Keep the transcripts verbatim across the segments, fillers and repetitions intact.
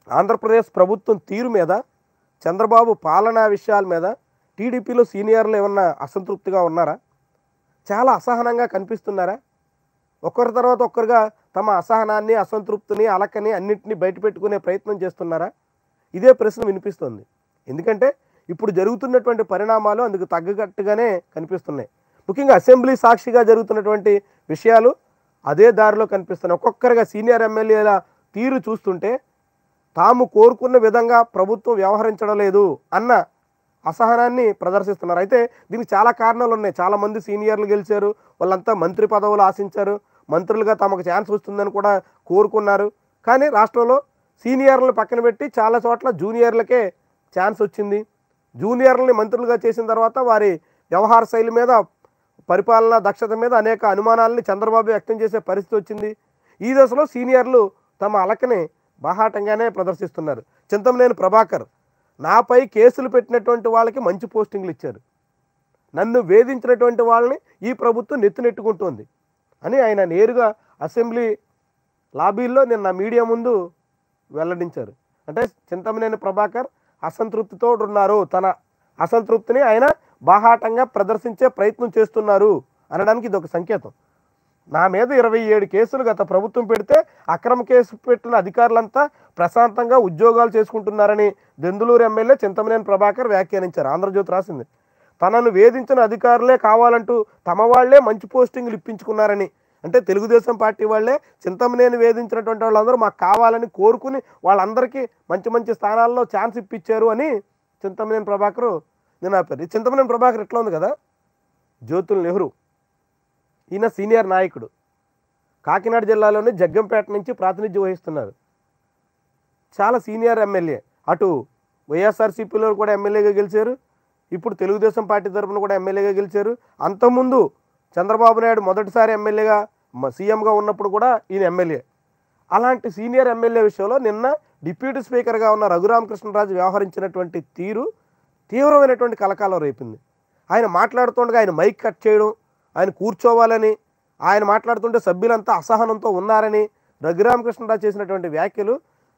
ఆంధ్రప్రదేశ్ ప్రభుత్వం తీరు మీద, చంద్రబాబు పాలనా విషయాల మీద టీడీపీలో సీనియర్లు ఏమన్నా అసంతృప్తిగా ఉన్నారా? చాలా అసహనంగా కనిపిస్తున్నారా? ఒక్కరి తర్వాత ఒక్కరుగా తమ అసహనాన్ని, అసంతృప్తిని, అలకని అన్నింటినీ బయటపెట్టుకునే ప్రయత్నం చేస్తున్నారా? ఇదే ప్రశ్న వినిపిస్తుంది. ఎందుకంటే ఇప్పుడు జరుగుతున్నటువంటి పరిణామాలు అందుకు తగ్గట్టుగానే కనిపిస్తున్నాయి. ముఖ్యంగా అసెంబ్లీ సాక్షిగా జరుగుతున్నటువంటి విషయాలు అదే దారిలో కనిపిస్తున్నాయి. ఒక్కొక్కరిగా సీనియర్ ఎమ్మెల్యేల తీరు చూస్తుంటే తాము కోరుకున్న విధంగా ప్రభుత్వం వ్యవహరించడం లేదు అన్న అసహనాన్ని ప్రదర్శిస్తున్నారు. అయితే దీనికి చాలా కారణాలు ఉన్నాయి. చాలామంది సీనియర్లు గెలిచారు, వాళ్ళంతా మంత్రి పదవులు ఆశించారు, మంత్రులుగా తమకు ఛాన్స్ వస్తుందని కూడా కోరుకున్నారు. కానీ రాష్ట్రంలో సీనియర్లను పక్కన పెట్టి చాలా చోట్ల జూనియర్లకే ఛాన్స్ వచ్చింది. జూనియర్లని మంత్రులుగా చేసిన తర్వాత వారి వ్యవహార శైలి మీద, పరిపాలనా దక్షత మీద అనేక అనుమానాలని చంద్రబాబు వ్యక్తం చేసే పరిస్థితి వచ్చింది. ఈ దశలో సీనియర్లు తమ అలకని బాహాటంగానే ప్రదర్శిస్తున్నారు. చింతమనేని ప్రభాకర్, నాపై కేసులు పెట్టినటువంటి వాళ్ళకి మంచి పోస్టింగ్లు ఇచ్చారు, నన్ను వేధించినటువంటి వాళ్ళని ఈ ప్రభుత్వం నెత్తినెట్టుకుంటోంది అని ఆయన నేరుగా అసెంబ్లీ లాబీల్లో నిన్న మీడియా ముందు వెల్లడించారు. అంటే చింతమనేని ప్రభాకర్ అసంతృప్తితో ఉన్నారు, తన అసంతృప్తిని ఆయన బాహాటంగా ప్రదర్శించే ప్రయత్నం చేస్తున్నారు అనడానికి ఇది ఒక సంకేతం. నా మీద ఇరవై ఏడు కేసులు గత ప్రభుత్వం పెడితే అక్రమ కేసు పెట్టిన అధికారులంతా ప్రశాంతంగా ఉద్యోగాలు చేసుకుంటున్నారని దెందులూరు ఎమ్మెల్యే చింతమనేని ప్రభాకర్ వ్యాఖ్యానించారు. ఆంధ్రజ్యోతి రాసింది. తనను వేధించిన అధికారులే కావాలంటూ తమ వాళ్లే మంచి పోస్టింగ్లు ఇప్పించుకున్నారని, అంటే తెలుగుదేశం పార్టీ వాళ్లే చింతమనేని వేధించినటువంటి వాళ్ళందరూ మాకు కావాలని కోరుకుని వాళ్ళందరికీ మంచి మంచి స్థానాల్లో ఛాన్స్ ఇప్పించారు అని చింతమనేని ప్రభాకర్ నేను ఆపారు. ఈ చింతమనేని ప్రభాకర్ ఎట్లా ఉంది కదా, జ్యోతుల్ నెహ్రూ ఈయన సీనియర్ నాయకుడు, కాకినాడ జిల్లాలోని జగ్గంపేట నుంచి ప్రాతినిధ్యం వహిస్తున్నారు. చాలా సీనియర్ ఎమ్మెల్యే, అటు వైఎస్ఆర్సీపీలో కూడా ఎమ్మెల్యేగా గెలిచారు, ఇప్పుడు తెలుగుదేశం పార్టీ తరఫున కూడా ఎమ్మెల్యేగా గెలిచారు. అంతకుముందు చంద్రబాబు నాయుడు మొదటిసారి ఎమ్మెల్యేగా సీఎంగా ఉన్నప్పుడు కూడా ఈయన ఎమ్మెల్యే. అలాంటి సీనియర్ ఎమ్మెల్యే విషయంలో నిన్న డిప్యూటీ స్పీకర్గా ఉన్న రఘురామకృష్ణరాజు వ్యవహరించినటువంటి తీరు తీవ్రమైనటువంటి కలకాలం రేపింది. ఆయన మాట్లాడుతుండగా ఆయన మైక్ కట్ చేయడం, ఆయన కూర్చోవాలని, ఆయన మాట్లాడుతుంటే సభ్యులంతా అసహనంతో ఉన్నారని రఘురామకృష్ణరాజు చేసినటువంటి వ్యాఖ్యలు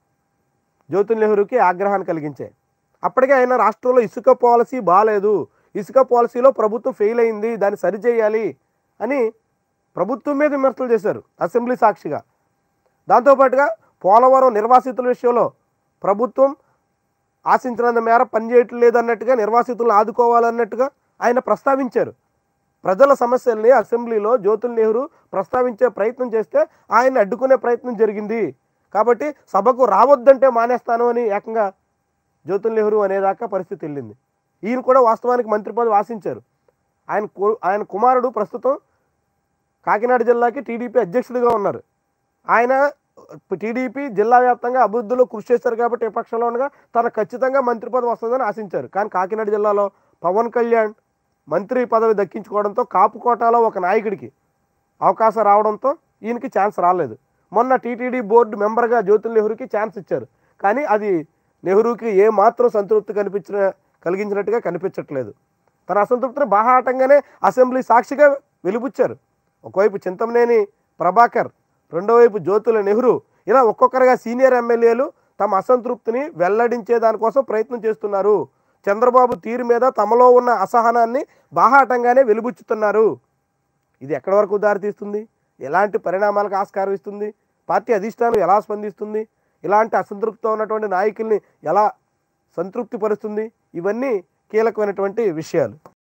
జ్యోతుల్ నెహ్రూకి ఆగ్రహాన్ని కలిగించాయి. అప్పటికే ఆయన రాష్ట్రంలో ఇసుక పాలసీ బాగాలేదు, ఇసుక పాలసీలో ప్రభుత్వం ఫెయిల్ అయింది, దాన్ని సరిచేయాలి అని ప్రభుత్వం మీద విమర్శలు చేశారు అసెంబ్లీ సాక్షిగా. దాంతోపాటుగా పోలవరం నిర్వాసితుల విషయంలో ప్రభుత్వం ఆశించినంత మేర పనిచేయట్లేదు అన్నట్టుగా, నిర్వాసితులను ఆదుకోవాలన్నట్టుగా ఆయన ప్రస్తావించారు. ప్రజల సమస్యల్ని అసెంబ్లీలో జ్యోతుల్ నెహ్రూ ప్రస్తావించే ప్రయత్నం చేస్తే ఆయన అడ్డుకునే ప్రయత్నం జరిగింది. కాబట్టి సభకు రావద్దంటే మానేస్తాను అని ఏకంగా జ్యోతుల్ నెహ్రూ అనేదాకా పరిస్థితి వెళ్ళింది. ఈయన కూడా వాస్తవానికి మంత్రి పదవి ఆశించారు. ఆయన ఆయన కుమారుడు ప్రస్తుతం కాకినాడ జిల్లాకి టీడీపీ అధ్యక్షుడిగా ఉన్నారు. ఆయన టీడీపీ జిల్లా వ్యాప్తంగా అభివృద్ధిలో కృషి చేశారు కాబట్టి విపక్షంలో ఉండగా తనకు ఖచ్చితంగా మంత్రి పదవి వస్తుందని ఆశించారు. కానీ కాకినాడ జిల్లాలో పవన్ కళ్యాణ్ మంత్రి పదవి దక్కించుకోవడంతో కాపు కోటాలో ఒక నాయకుడికి అవకాశం రావడంతో ఈయనకి ఛాన్స్ రాలేదు. మొన్న టీటీడీ బోర్డు మెంబర్గా జ్యోతుల్ నెహ్రూకి ఛాన్స్ ఇచ్చారు. కానీ అది నెహ్రూకి ఏ మాత్రం సంతృప్తి కనిపించిన కలిగించినట్టుగా కనిపించట్లేదు. తన అసంతృప్తిని బాహాటంగానే అసెంబ్లీ సాక్షిగా వెలిబుచ్చారు. ఒకవైపు చింతమనేని ప్రభాకర్, రెండో వైపు జ్యోతుల నెహ్రూ, ఇలా ఒక్కొక్కరుగా సీనియర్ ఎమ్మెల్యేలు తమ అసంతృప్తిని వెల్లడించే దానికోసం ప్రయత్నం చేస్తున్నారు. చంద్రబాబు తీరు మీద తమలో ఉన్న అసహనాన్ని బాహాటంగానే వెలిబుచ్చుతున్నారు. ఇది ఎక్కడి వరకు దారితీస్తుంది? ఎలాంటి పరిణామాలకు ఆస్కారం ఇస్తుంది? పార్టీ అధిష్టానం ఎలా స్పందిస్తుంది? ఇలాంటి అసంతృప్తితో ఉన్నటువంటి నాయకుల్ని ఎలా సంతృప్తి పరుస్తుంది? ఇవన్నీ కీలకమైనటువంటి విషయాలు.